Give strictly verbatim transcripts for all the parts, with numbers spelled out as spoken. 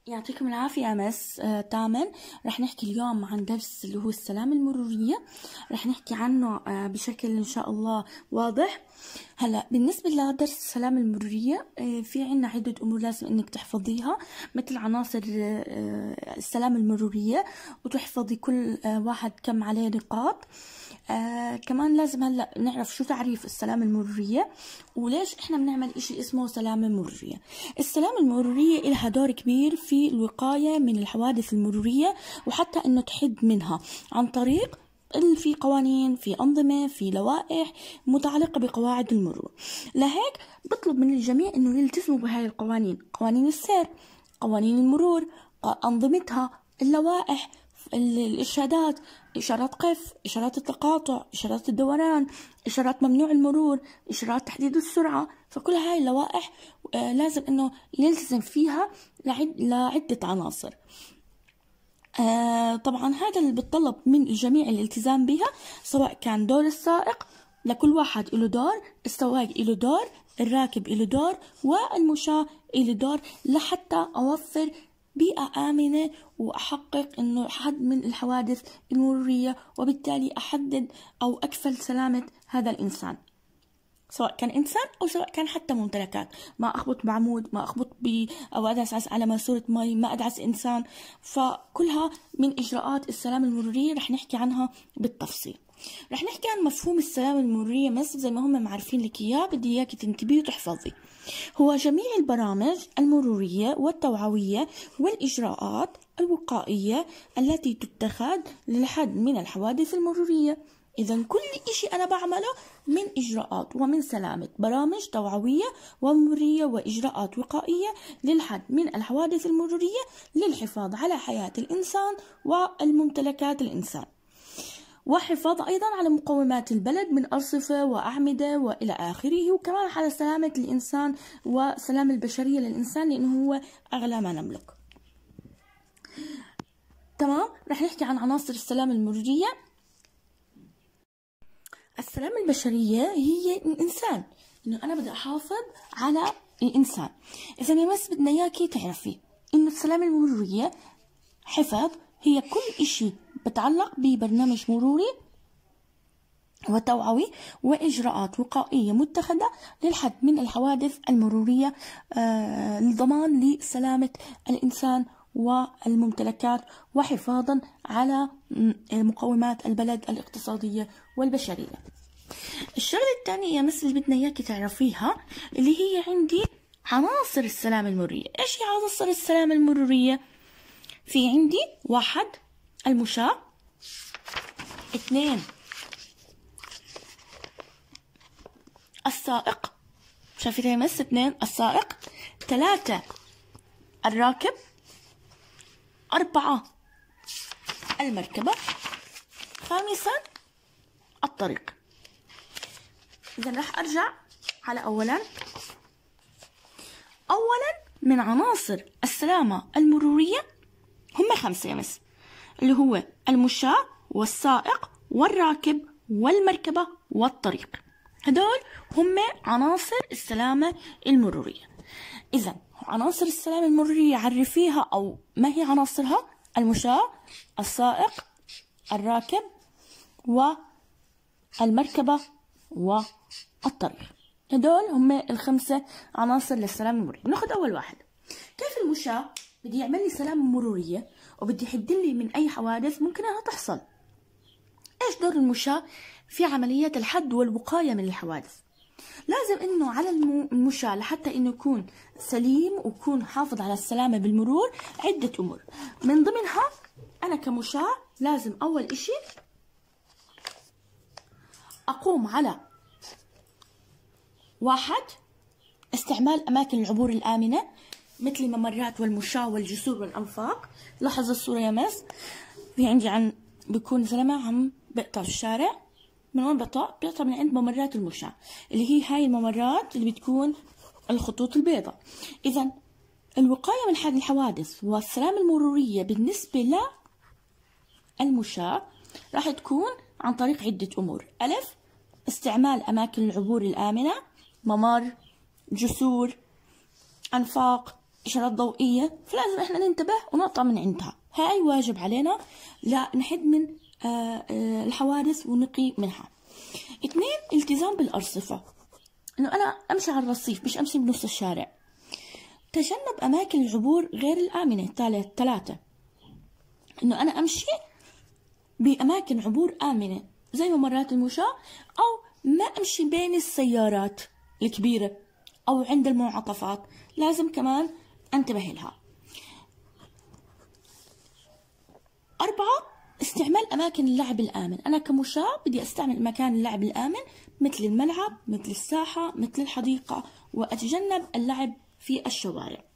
يعطيكم العافية مس آه، تامن. رح نحكي اليوم عن درس اللي هو السلامة المرورية. رح نحكي عنه آه، بشكل إن شاء الله واضح. هلا بالنسبة لدرس السلامة المرورية آه، في عنا عدة أمور لازم إنك تحفظيها، مثل عناصر آه، السلامة المرورية، وتحفظي كل آه، واحد كم عليه نقاط. آه كمان لازم هلا نعرف شو تعريف السلامة المرورية وليش احنا بنعمل اشي اسمه سلامة مرورية. السلامة المرورية لها دور كبير في الوقاية من الحوادث المرورية، وحتى انه تحد منها عن طريق اللي في قوانين، في أنظمة، في لوائح متعلقة بقواعد المرور. لهيك بطلب من الجميع انه يلتزموا بهاي القوانين، قوانين السير، قوانين المرور، أنظمتها، اللوائح، الإرشادات، إشارات قف، إشارات التقاطع، إشارات الدوران، إشارات ممنوع المرور، إشارات تحديد السرعة. فكل هاي اللوائح آه لازم إنه يلتزم فيها لعد لعدة عناصر. آه طبعا هذا اللي بتطلب من الجميع الالتزام بها، سواء كان دور السائق، لكل واحد له دور، السواق له دور، الراكب له دور، والمشاة له دور، لحتى أوفر بيئة آمنة وأحقق إنه حد من الحوادث المرورية، وبالتالي أحدد أو أكفل سلامة هذا الإنسان، سواء كان إنسان أو سواء كان حتى ممتلكات. ما أخبط بعمود، ما أخبط ب أو أدعس على ماسورة مي، ما أدعس إنسان. فكلها من إجراءات السلامة المرورية رح نحكي عنها بالتفصيل. رح نحكي عن مفهوم السلامة المرورية بس زي ما هم معرفين لك إياه، بدي إياك تنتبهي وتحفظي. هو جميع البرامج المرورية والتوعوية والإجراءات الوقائية التي تتخذ للحد من الحوادث المرورية. إذا كل إشي أنا بعمله من إجراءات ومن سلامة، برامج توعوية ومرورية وإجراءات وقائية للحد من الحوادث المرورية، للحفاظ على حياة الإنسان والممتلكات الإنسان، وحفاظ أيضا على مقومات البلد من أرصفة وأعمدة وإلى آخره، وكمان على سلامة الإنسان وسلامة البشرية للإنسان، لأنه هو أغلى ما نملك. تمام، رح نحكي عن عناصر السلامة المرورية. السلامة البشرية هي الإنسان، إنه أنا بدي أحافظ على الإنسان. إذا يا مس بدنا إياكي تعرفي إنه السلامة المرورية حفظ هي كل إشي بتعلق ببرنامج مروري وتوعوي وإجراءات وقائية متخذة للحد من الحوادث المرورية آه للضمان لسلامة الإنسان والممتلكات، وحفاظا على مقومات البلد الاقتصادية والبشرية. الشغلة الثانية مثل اللي بدنا إياكي تعرفيها اللي هي عندي عناصر السلامة المرورية. إيش هي عناصر السلامة المرورية؟ في عندي واحد المشاة، اثنين السائق، شايفتها يمس اثنين السائق، ثلاثة الراكب، أربعة المركبة، خامسا الطريق. إذا راح أرجع على أولا أولا من عناصر السلامة المرورية هم خمسة يمس، اللي هو المشاة والسائق والراكب والمركبة والطريق. هدول هم عناصر السلامة المرورية. إذا عناصر السلامة المرورية عرفيها، أو ما هي عناصرها؟ المشاة، السائق، الراكب، والمركبة، والطريق. هدول هم الخمسة عناصر للسلامة المرورية. ناخذ أول واحد. كيف المشاة بدي يعمل لي سلامة مرورية وبدي يحد لي من أي حوادث ممكن أنها تحصل؟ إيش دور المشاة في عمليات الحد والوقاية من الحوادث؟ لازم إنه على المشاة لحتى إنه يكون سليم ويكون حافظ على السلامة بالمرور عدة أمور، من ضمنها أنا كمشاة لازم أول إشي أقوم على واحد استعمال أماكن العبور الآمنة مثل الممرات والمشاة والجسور والأنفاق. لاحظ الصورة يا مس، في عندي عن بيكون زلمة عم بقطع في الشارع، من وين بقطع؟ بقطع من عند ممرات المشاة، اللي هي هاي الممرات اللي بتكون الخطوط البيضاء. إذا الوقاية من هذه الحوادث والسلامة المرورية بالنسبة للمشاة راح تكون عن طريق عدة أمور. ألف، استعمال أماكن العبور الآمنة، ممر، جسور، أنفاق، إشارات ضوئية، فلازم إحنا ننتبه ونقطع من عندها. هاي واجب علينا لنحد من آه آه الحوادث ونقي منها. اثنين، التزام بالأرصفة، إنه أنا أمشي على الرصيف مش أمشي بنص الشارع. تجنب أماكن العبور غير الآمنة. ثلاثة، إنه أنا أمشي بأماكن عبور آمنة زي ممرات المشاة، أو ما أمشي بين السيارات الكبيرة أو عند المنعطفات، لازم كمان أنتبه لها. أربعة، استعمال أماكن اللعب الآمن. أنا كمشاة بدي أستعمل مكان اللعب الآمن مثل الملعب، مثل الساحة، مثل الحديقة، وأتجنب اللعب في الشوارع.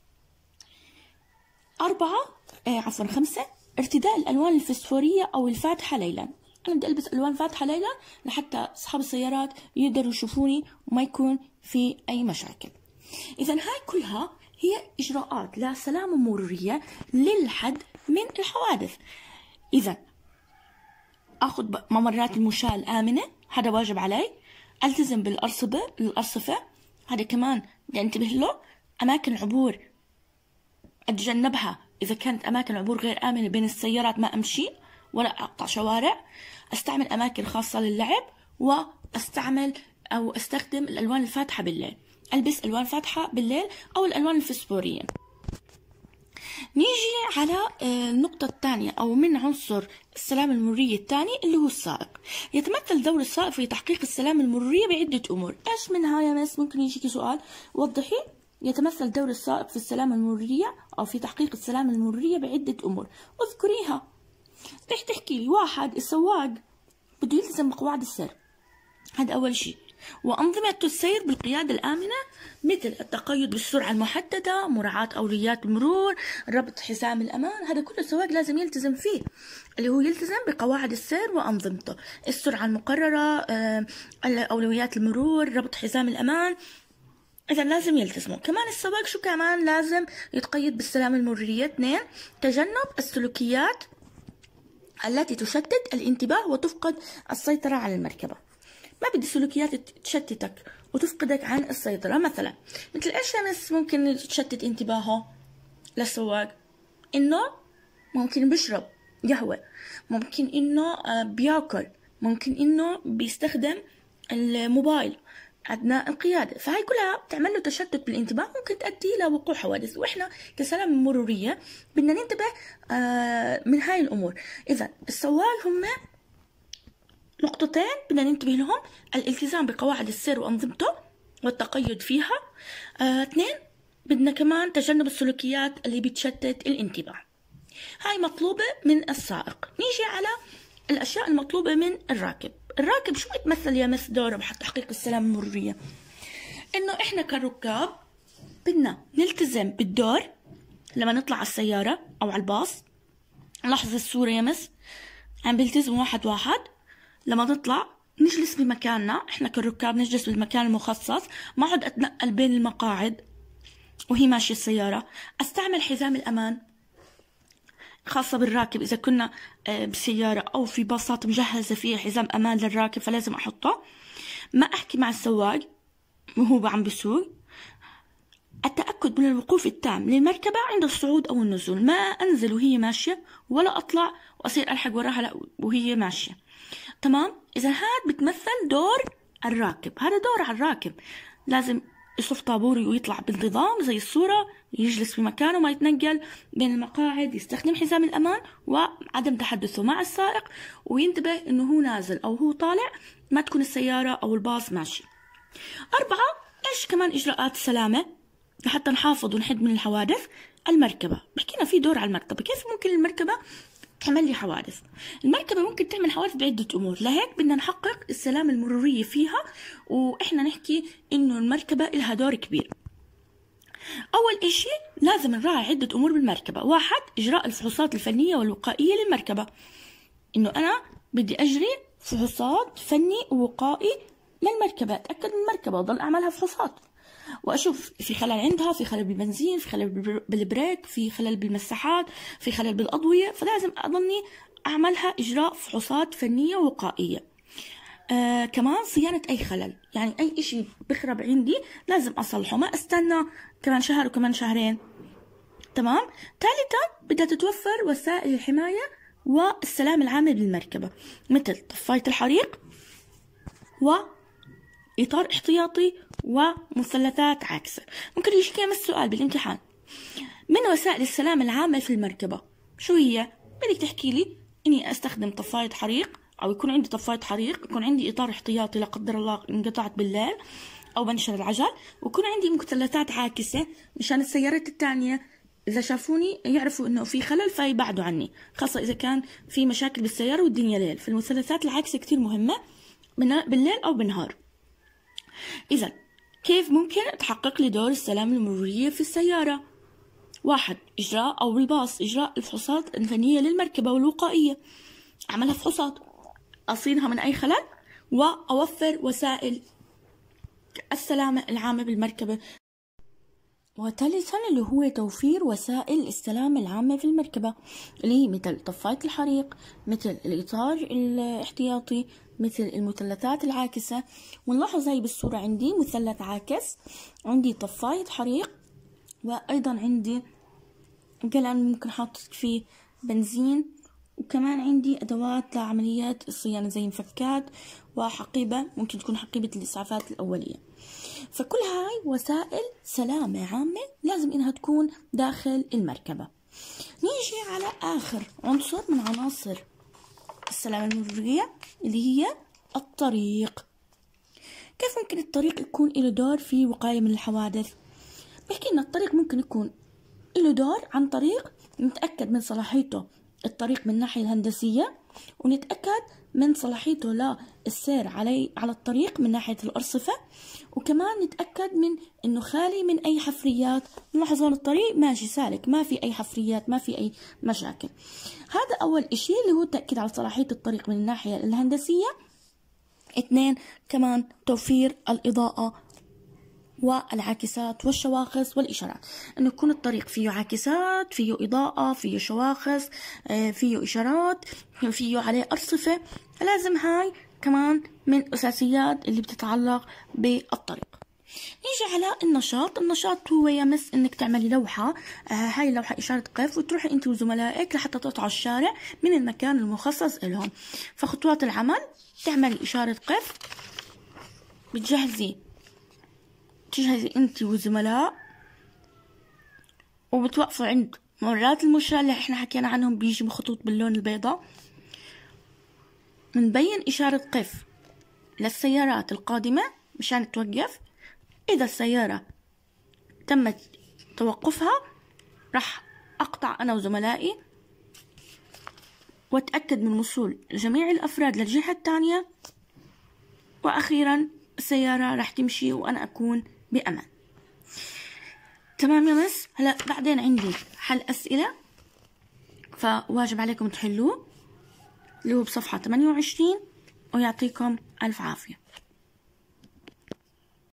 أربعة آه عفوا خمسة، ارتداء الألوان الفسفورية أو الفاتحة ليلا. أنا بدي ألبس ألوان فاتحة ليلا لحتى أصحاب السيارات يقدروا يشوفوني وما يكون في أي مشاكل. إذا هاي كلها هي إجراءات لسلامة مرورية للحد من الحوادث. إذا أخذ ممرات المشاة الآمنة، هذا واجب علي. ألتزم بالأرصفة الأرصفة هذا كمان بدي أنتبه له. أماكن عبور أتجنبها، إذا كانت أماكن عبور غير آمنة بين السيارات ما أمشي ولا أقطع شوارع. أستعمل أماكن خاصة للعب، وأستعمل أو أستخدم الألوان الفاتحة بالليل، ألبس ألوان فاتحة بالليل أو الألوان الفسفورية. نيجي على النقطة الثانية أو من عنصر السلامة المرورية الثاني اللي هو السائق. يتمثل دور السائق في تحقيق السلامة المرورية بعدة أمور. إيش منها يا مس؟ ممكن يجيكي سؤال وضحي. يتمثل دور السائق في السلامة المرورية أو في تحقيق السلامة المرورية بعدة أمور، اذكريها. رح تحكي لي واحد السواق بده يلتزم بقواعد السير، هذا أول شيء، وأنظمة السير بالقيادة الآمنة مثل التقيد بالسرعة المحددة، مراعاة أولويات المرور، ربط حزام الأمان. هذا كله السواق لازم يلتزم فيه، اللي هو يلتزم بقواعد السير وأنظمته، السرعة المقررة، أولويات المرور، ربط حزام الأمان. إذا لازم يلتزموا. كمان السواق شو كمان لازم يتقيد بالسلامة المرورية. اثنين، تجنب السلوكيات التي تشتت الانتباه وتفقد السيطرة على المركبة. ما بدي سلوكيات تشتتك وتفقدك عن السيطرة. مثلا مثل ايش يا مس ممكن تشتت انتباهه للسواق؟ انه ممكن بيشرب قهوة، ممكن انه بياكل، ممكن انه بيستخدم الموبايل أثناء القيادة. فهي كلها بتعمل له تشتت بالانتباه، ممكن تؤدي إلى وقوع حوادث. وإحنا كسلامة مرورية بدنا ننتبه من هاي الأمور. إذا السواق هم نقطتين بدنا ننتبه لهم: الالتزام بقواعد السير وأنظمته والتقيد فيها. اثنين، بدنا كمان تجنب السلوكيات اللي بتشتت الانتباه. هاي مطلوبة من السائق. نيجي على الأشياء المطلوبة من الراكب. الراكب شو يتمثل يا مس دوره بتحقيق السلامة المرورية؟ إنه إحنا كركاب بدنا نلتزم بالدور لما نطلع على السيارة أو على الباص. لاحظ الصورة يا مس، عم بيلتزم واحد واحد. لما نطلع نجلس بمكاننا، إحنا كركاب نجلس بالمكان المخصص، ما عد أتنقل بين المقاعد وهي ماشية السيارة. أستعمل حزام الأمان خاصة بالراكب. إذا كنا بسيارة أو في باصات مجهزة فيها حزام أمان للراكب فلازم أحطه. ما أحكي مع السواق وهو عم بسوق. التأكد من الوقوف التام للمركبة عند الصعود أو النزول، ما أنزل وهي ماشية ولا أطلع وأصير ألحق وراها لا وهي ماشية. تمام؟ إذا هاد بتمثل دور الراكب، هذا دور على الراكب، لازم يصف طابوري ويطلع بانتظام زي الصورة، يجلس في مكانه ما يتنقل بين المقاعد، يستخدم حزام الأمان وعدم تحدثه مع السائق، وينتبه إنه هو نازل أو هو طالع ما تكون السيارة أو الباص ماشي. أربعة، إيش كمان إجراءات السلامة لحتى نحافظ ونحد من الحوادث؟ المركبة. بحكينا في دور على المركبة. كيف ممكن المركبة تعمل لي حوادث؟ المركبة ممكن تعمل حوادث بعدة أمور، لهيك بدنا نحقق السلامة المرورية فيها، وإحنا نحكي إنه المركبة لها دور كبير. أول إشي لازم نراعي عدة أمور بالمركبة. واحد، إجراء الفحوصات الفنية والوقائية للمركبة، إنه أنا بدي أجري فحوصات فني ووقائي للمركبة، أتأكد من المركبة وضل أعملها فحوصات وأشوف في خلل عندها، في خلل بالبنزين، في خلل بالبريك، في خلل بالمساحات، في خلل بالأضوية، فلازم أضلني أعملها إجراء فحوصات فنية ووقائية. آه كمان صيانة أي خلل، يعني أي إشي بخرب عندي لازم أصلحه، ما أستنى كمان شهر وكمان شهرين تمام. ثالثا بدها تتوفر وسائل الحماية والسلامة العامة بالمركبة، مثل طفاية الحريق وإطار احتياطي ومثلثات عاكسة. ممكن يجي كمان السؤال بالامتحان، من وسائل السلامة العامة في المركبة شو هي؟ بدك تحكي لي إني أستخدم طفاية حريق، أو يكون عندي طفاية حريق، يكون عندي إطار احتياطي لا قدر الله انقطعت بالليل أو بنشر العجل، ويكون عندي مثلثات عاكسة مشان السيارات الثانية إذا شافوني يعرفوا إنه في خلل فيبعدوا عني، خاصة إذا كان في مشاكل بالسيارة والدنيا ليل. فالمثلثات العاكسة كتير مهمة بالليل أو بالنهار. إذا كيف ممكن تحقق لي دور السلامة المرورية في السيارة؟ واحد، إجراء أو بالباص إجراء الفحوصات الفنية للمركبة والوقائية، أعملها فحوصات، أصينها من أي خلل، وأوفر وسائل السلامة العامة بالمركبة. وثالثا اللي هو توفير وسائل السلامة العامة في المركبة، اللي هي مثل طفاية الحريق، مثل الإطار الاحتياطي، مثل المثلثات العاكسة. ونلاحظ هاي بالصورة عندي مثلث عاكس، عندي طفاية حريق، وأيضا عندي قلم ممكن حاطط فيه بنزين، وكمان عندي أدوات لعمليات الصيانة زي مفكات وحقيبة، ممكن تكون حقيبة الإسعافات الأولية. فكل هاي وسائل سلامة عامة لازم إنها تكون داخل المركبة. نيجي على آخر عنصر من عناصر السلامة المرورية اللي هي الطريق. كيف ممكن الطريق يكون له دور في وقاية من الحوادث؟ بحكي إن الطريق ممكن يكون له دور عن طريق نتأكد من صلاحيته الطريق من الناحية الهندسية، ونتأكد من صلاحيته للسير علي على الطريق من ناحية الأرصفة، وكمان نتأكد من إنه خالي من أي حفريات. نلاحظ هون الطريق ماشي سالك، ما في أي حفريات، ما في أي مشاكل. هذا أول إشي اللي هو التأكيد على صلاحية الطريق من الناحية الهندسية. اثنين، كمان توفير الإضاءة والعاكسات والشواخص والإشارات، إنه يكون الطريق فيه عاكسات، فيه إضاءة، فيه شواخص، فيه إشارات، فيه عليه أرصفة. لازم هاي كمان من أساسيات اللي بتتعلق بالطريق. نيجي على النشاط. النشاط هو يمس إنك تعملي لوحة، هاي اللوحة إشارة قف، وتروحي أنت وزملائك لحتى تقطعوا الشارع من المكان المخصص لهم. فخطوات العمل: تعملي إشارة قف، بتجهزي تجهزي انت والزملاء، وبتوقفوا عند مرات المشاة اللي احنا حكينا عنهم بيجي بخطوط باللون البيضاء. بنبين إشارة قف للسيارات القادمة مشان توقف. إذا السيارة تم توقفها راح أقطع أنا وزملائي وأتأكد من وصول جميع الأفراد للجهة الثانية، وأخيرا السيارة راح تمشي وأنا أكون بأمان. تمام يا مس؟ هلا بعدين عندي حل أسئلة، فواجب عليكم تحلوه اللي هو بصفحة ثمانية وعشرين، ويعطيكم ألف عافية.